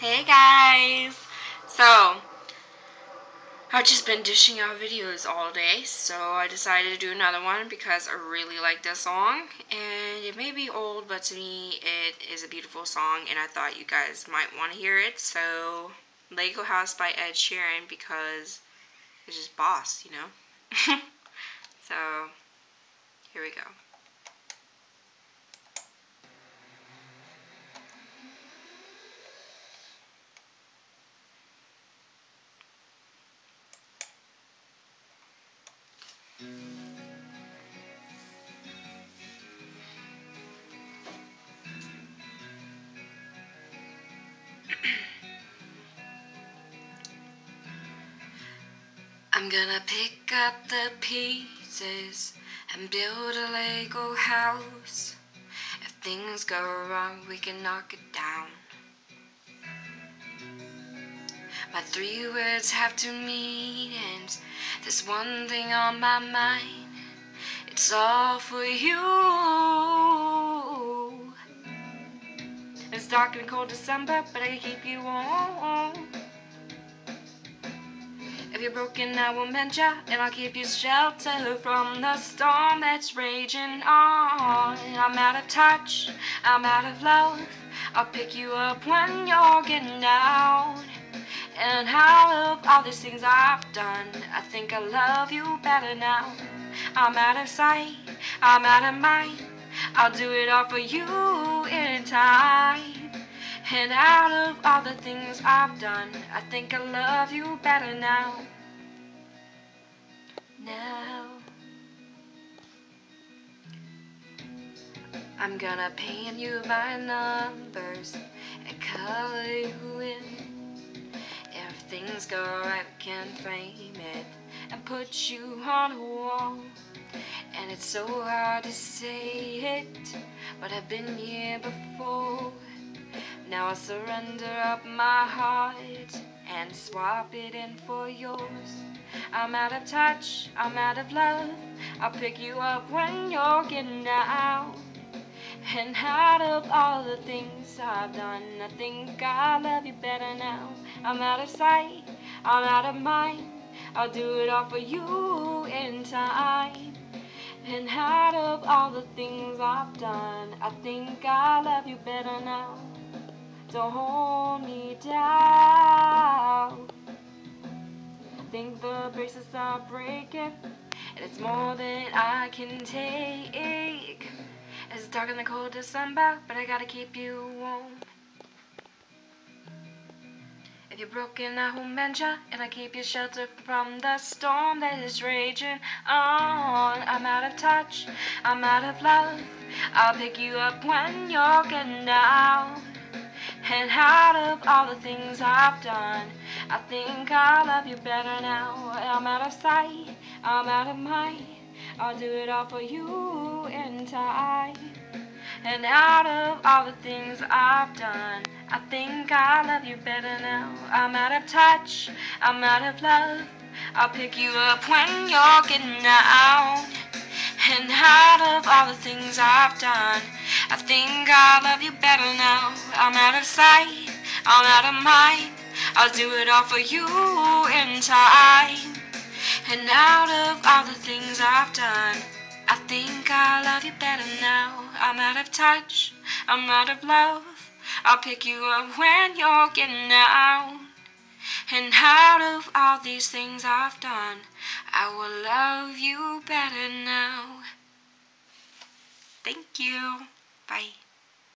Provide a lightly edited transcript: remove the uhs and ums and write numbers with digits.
Hey guys! So, I've just been dishing out videos all day, so I decided to do another one because I really like this song. And it may be old, but to me it is a beautiful song and I thought you guys might want to hear it. So, Lego House by Ed Sheeran because it's just boss, you know? So, here we go. I'm gonna pick up the pieces and build a Lego house. If things go wrong, we can knock it down. My 3 words have 2 meanings. There's one thing on my mind. It's all for you. It's dark and cold December, but I can keep you warm. If you're broken, I will mend ya, and I'll keep you sheltered from the storm that's raging on. I'm out of touch, I'm out of love. I'll pick you up when you're getting down. And out of all these things I've done, I think I love you better now. I'm out of sight, I'm out of mind. I'll do it all for you in time. And out of all the things I've done, I think I love you better now. Now I'm gonna paint you by numbers and color you in. If things go right, we can frame it and put you on a wall. And it's so hard to say it, but I've been here before. Now I surrender up my heart and swap it in for yours. I'm out of touch, I'm out of love. I'll pick you up when you're getting down. And out of all the things I've done, I think I love you better now. I'm out of sight, I'm out of mind. I'll do it all for you in time. And out of all the things I've done, I think I love you better now. Don't hold me down. I think the braces are breaking, and it's more than I can take. It's dark in the cold December, but I gotta keep you warm. If you're broken, I will mend ya, and I keep you sheltered from the storm that is raging on. I'm out of touch, I'm out of love. I'll pick you up when you're getting down. And out of all the things I've done, I think I love you better now. I'm out of sight, I'm out of mind. I'll do it all for you in time. And out of all the things I've done, I think I love you better now. I'm out of touch, I'm out of love. I'll pick you up when you're getting down. And out of all the things I've done, I think I love you better now. I'm out of sight, I'm out of mind. I'll do it all for you in time. And out of all the things I've done, I think I love you better now. I'm out of touch, I'm out of love. I'll pick you up when you're getting down. And out of all these things I've done, I will love you better now. Thank you. Bye.